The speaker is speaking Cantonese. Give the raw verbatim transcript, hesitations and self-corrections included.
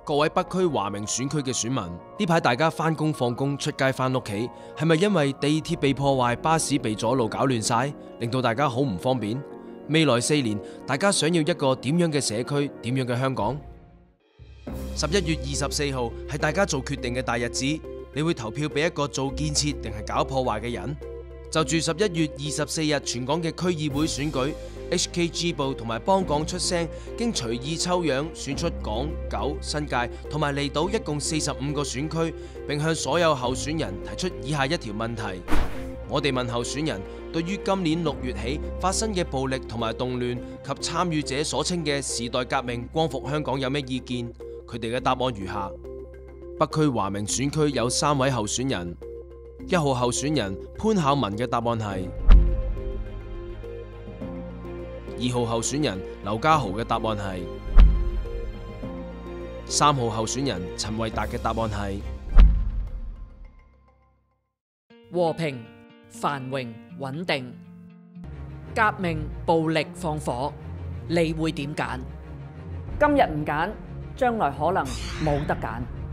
各位北區華明選區嘅選民，呢排大家返工放工出街返屋企，係咪因為地鐵被破壞、巴士被阻路搞亂晒，令到大家好唔方便？未來四年，大家想要一個點樣嘅社區、點樣嘅香港？十一月二十四號係大家做決定嘅大日子，你會投票俾一個做建設定係搞破壞嘅人？就住十一月二十四日全港嘅區議會選舉 ，H K G 報同埋幫港出聲，經隨意抽樣選出港、九、新界同埋離島一共四十五個選區，並向所有候選人提出以下一條問題：我哋問候選人，對於今年六月起發生嘅暴力同埋動亂及參與者所稱嘅時代革命光復香港有咩意見？佢哋嘅答案如下：北區華明選區有三位候選人。一號候選人潘巧文嘅答案係，二號候選人劉家豪嘅答案係，三號候選人陳慧達嘅答案係。 和平、繁榮、穩定，革命、暴力、放火，你會點揀？ 今日唔揀，將來可能冇得揀。